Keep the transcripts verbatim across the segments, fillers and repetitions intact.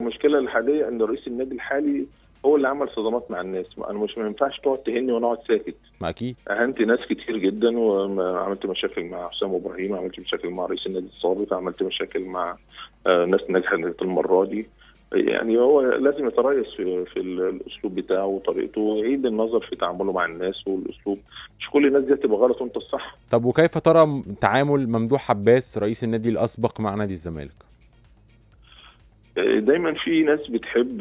المشكله الحاليه ان رئيس النادي الحالي هو اللي عمل صدمات مع الناس. انا مش ما ينفعش تقعد تهني وانا اقعد ساكت. ما اكيد اهنت ناس كتير جدا، وعملت مشاكل مع حسام ابراهيم، عملت مشاكل مع رئيس النادي السابق، عملت مشاكل مع ناس نجحت المره دي. يعني هو لازم يتريث في, في الاسلوب بتاعه وطريقته، ويعيد النظر في تعامله مع الناس والاسلوب. مش كل الناس دي هتبقى غلط وانت الصح. طب وكيف ترى تعامل ممدوح عباس رئيس النادي الاسبق مع نادي الزمالك؟ دايما في ناس بتحب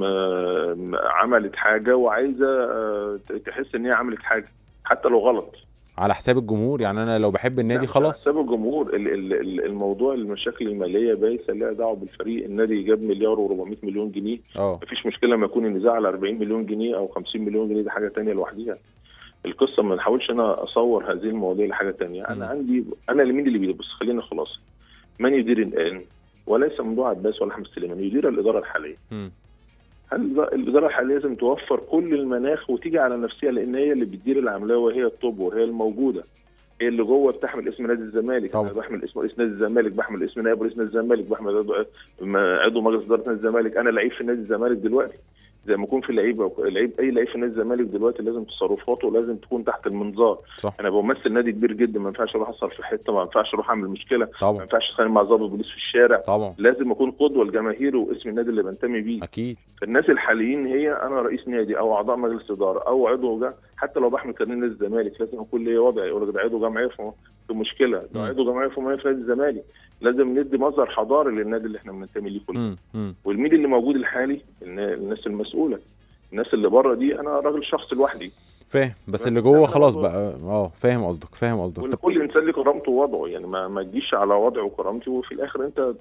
عملت حاجه وعايزه تحس ان هي عملت حاجه حتى لو غلط على حساب الجمهور. يعني انا لو بحب النادي خلاص على حساب الجمهور. الموضوع المشاكل الماليه بايسه لها دعوه بالفريق. النادي جاب مليار وأربعمائة مليون جنيه، اه مفيش مشكله ما يكون النزاع على أربعين مليون جنيه او خمسين مليون جنيه، دي حاجه ثانيه لوحديها. القصه ما نحاولش انا اصور هذه المواضيع لحاجه ثانيه. انا عندي انا مين اللي بيدير؟ بص خلينا خلاص، من يدير الان؟ وليس ممدوح عباس ولا احمد سليمان، يدير الاداره الحاليه. م. هل الاداره الحاليه لازم توفر كل المناخ وتيجي على نفسها، لان هي اللي بتدير العمليه وهي الطب وهي الموجوده، هي اللي جوه بتحمل اسم نادي الزمالك. انا بحمل اسم رئيس نادي الزمالك، بحمل اسم نائب رئيس نادي الزمالك، بحمل عضو مجلس اداره نادي الزمالك. انا لعيب في نادي الزمالك دلوقتي زي ما يكون في لعيبه لعيب اي لعيب في نادي الزمالك دلوقتي، لازم تصرفاته لازم تكون تحت المنظار. صح. انا بمثل نادي كبير جدا، ما ينفعش اروح احصل في حته، ما ينفعش اروح اعمل مشكله، طبعا. ما ينفعش اتخانق مع ضابط بوليس في الشارع. طبعا. لازم اكون قدوه لجماهيري واسم النادي اللي بنتمي بيه. اكيد. الناس الحاليين هي انا رئيس نادي او اعضاء مجلس اداره او عضو جا، حتى لو بحمل كارنيه نادي الزمالك لازم اكون ليا وضع. يقول لك ده عضو جمعيه في مشكله، ده عضو جمعيه في نادي الزمالك، لازم ندي مظهر حضاري للنادي اللي احنا بننتمي ليه كلنا. والمين اللي موجود الحالي؟ الناس المسؤوله. الناس اللي بره دي انا راجل شخص لوحدي فاهم، بس اللي جوه خلاص بقى. اه فاهم قصدك فاهم قصدك وكل انسان ليه كرامته ووضعه، يعني ما ما تجيش على وضعه وكرامتي وفي الاخر انت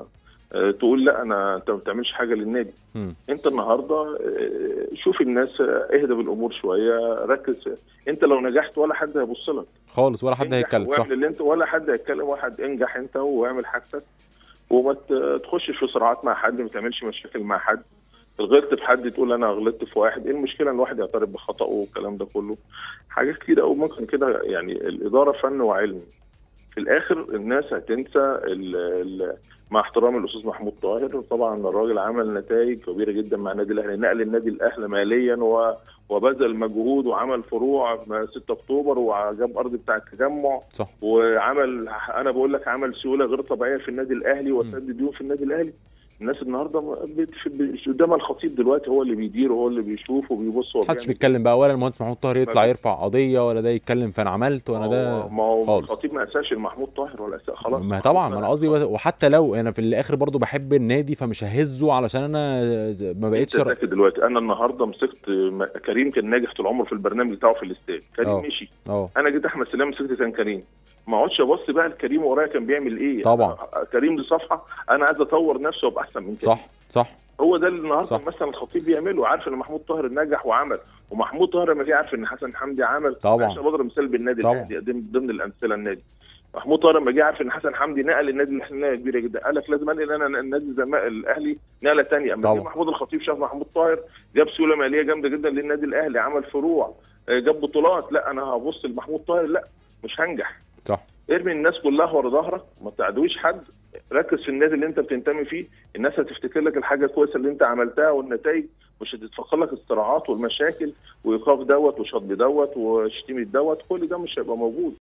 تقول لا انا انت ما بتعملش حاجه للنادي. م. انت النهارده شوف الناس، اهدى بالامور شويه، ركز. انت لو نجحت ولا حد هيبص لك خالص، ولا حد هيتكلم. صح، اللي انت ولا حد هيتكلم. واحد انجح انت واعمل حاجتك وما تخشش في صراعات مع حد، ما تعملش مشاكل مع حد. غلطت في حد تقول انا غلطت في واحد، ايه المشكله ان واحد يعترف بخطأه والكلام ده كله؟ حاجات كتير قوي ممكن كده. يعني الاداره فن وعلم. في الاخر الناس هتنسى ال ال مع احترامي الاستاذ محمود طاهر، طبعا الراجل عمل نتائج كبيره جدا مع النادي الاهلي، نقل النادي الاهلي ماليا وبذل مجهود وعمل فروع ستة اكتوبر وجاب ارض بتاع التجمع. صح. وعمل انا بقول لك عمل سيوله غير طبيعيه في النادي الاهلي وسد ديون في النادي الاهلي. الناس النهارده قدام الخطيب دلوقتي هو اللي بيدير وهو اللي بيشوف وبيبص. ما حدش بيتكلم بقى، ولا المهندس محمود طاهر يطلع يرفع قضيه، ولا ده يتكلم فانا عملت وانا ده. ما هو الخطيب ما اساش المحمود طاهر ولا اساس خلاص. ما طبعا ما انا قصدي، وحتى لو انا في الاخر برضو بحب النادي فمش ههزه علشان انا ما بقتش انت دلوقتي. انا النهارده مسكت كريم كان ناجح طول عمره في البرنامج بتاعه في الاستاد، كريم أوه. مشي أوه. انا جيت احمد سلام مسكت كان كريم، ما اقعدش ابص بقى الكريم ورايا كان بيعمل ايه. طبعا كريم دي صفحه انا عايز اطور نفسي وابقى احسن من كده. صح صح. هو ده اللي النهارده مثلا الخطيب بيعمله، عارف ان محمود طاهر نجح وعمل، ومحمود طاهر لما جه عارف ان حسن حمدي عمل. طبعا عشان بضرب مثال بالنادي الاهلي ضمن الامثله. النادي محمود طاهر لما جه عارف ان حسن حمدي نقل النادي الاهلي كبيره جدا، قال لك لازم انقل انا النادي الزمالك الاهلي نقله ثانيه. اما جه محمود الخطيب شاف محمود طاهر جاب سيوله ماليه جامده جدا للنادي الاهلي، عمل فروع، جاب بطولات، لا انا هبص لمحمود طاهر لا مش هنجح. صح. ارمي الناس كلها ورا ظهرك، ما تعدويش حد، ركز في النادي اللي انت بتنتمي فيه. الناس هتفتكر لك الحاجه الكويسه اللي انت عملتها والنتائج، مش هتتفخر لك الصراعات والمشاكل وايقاف دوت وشطب دوت وشتيمه دوت، كل ده مش هيبقى موجود.